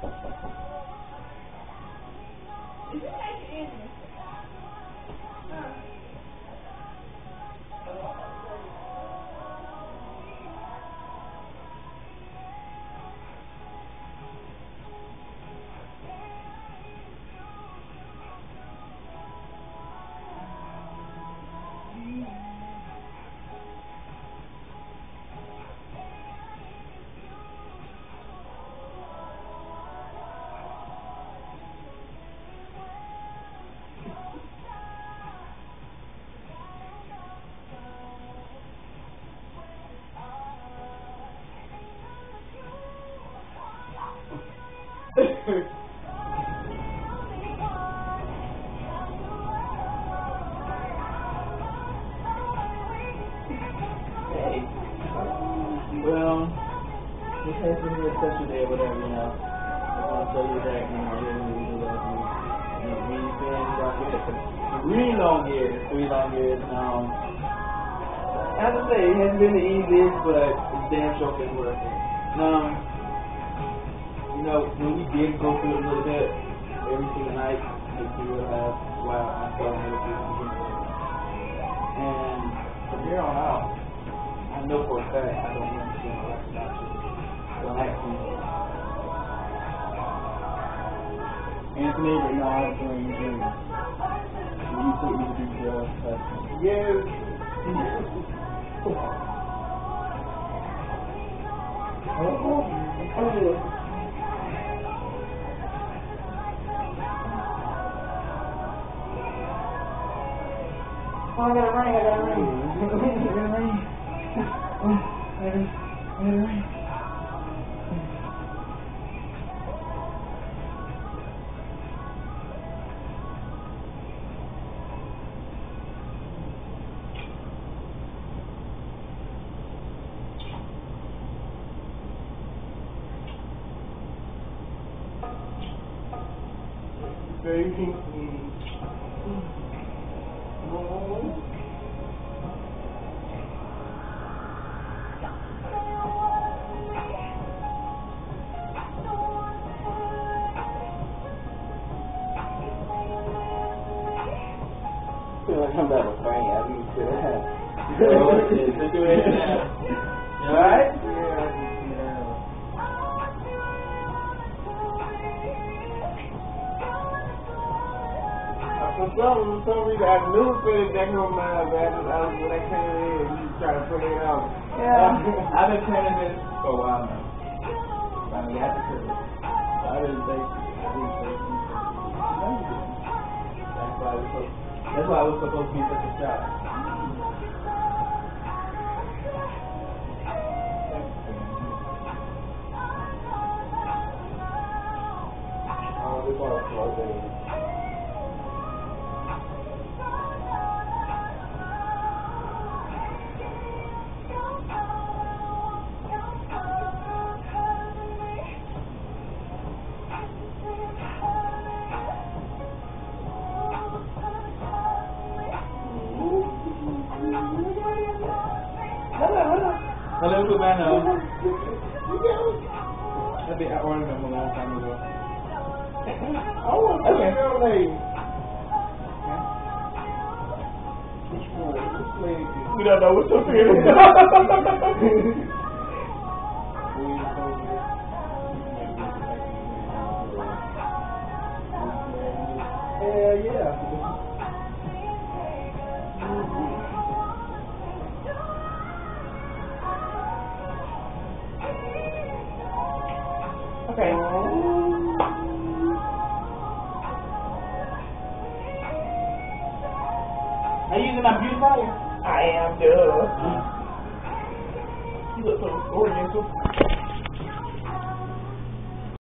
Well, this has been a special day or whatever, you know. I want to tell you that, you know, I really love you. You know, me and fans out here for 3 long years, 3 long years now. As I say, it hasn't been the easiest, but it's damn sure been worth it. You know, when we did go through it a little bit, every single night, makes me realize, wow, I'm so happy to begin with. And from here on out, I know for a fact I don't want to see my life without you. Don't ask me. Anthony, but no, I'm doing you dream. You put me to do drugs. Yes. Oh, I got a ring, I got a ring. I got a ring. I got a ring. Baby. feel like I'm about to faint. I need to. Let's do it now. You alright? For some reason, I knew it was back in my mind, but when I came in, you trying to play it out. Yeah, I've been planning this for a while now. Finally got the courage. So I really think that's why I was supposed to be such a shot. Oh, this was slow day. Hello, Cubano. I think I ordered them a long time ago. I want to real name. Which one? Which lady? We don't know what's up here. Hell yeah. Okay. Are you using my beautifier? I am, duh. You look so oriental.